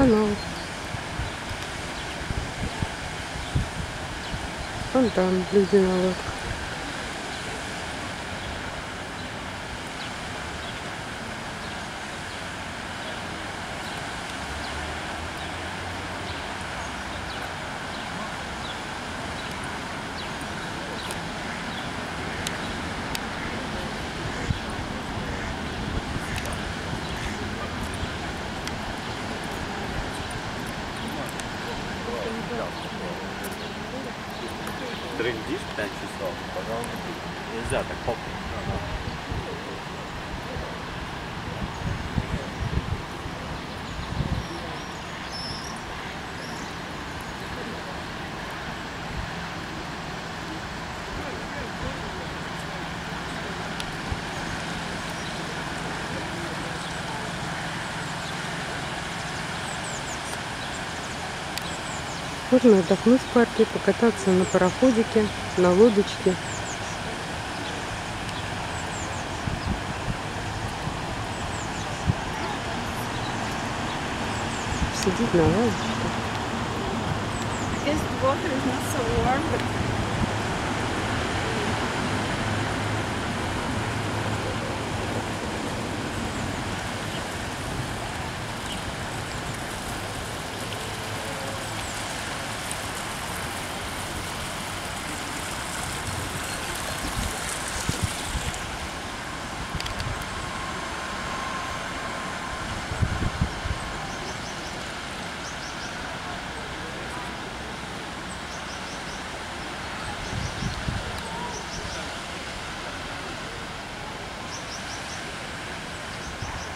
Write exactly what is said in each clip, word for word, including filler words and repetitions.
канал. Фонтан для единолодок. Трындишь пять часов, пожалуйста. Нельзя так хоп. Можно отдохнуть в парке, покататься на пароходике, на лодочке. Сидеть на лавочке. Guess the water is not so warm, but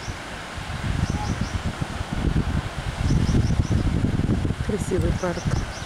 Красивый парк.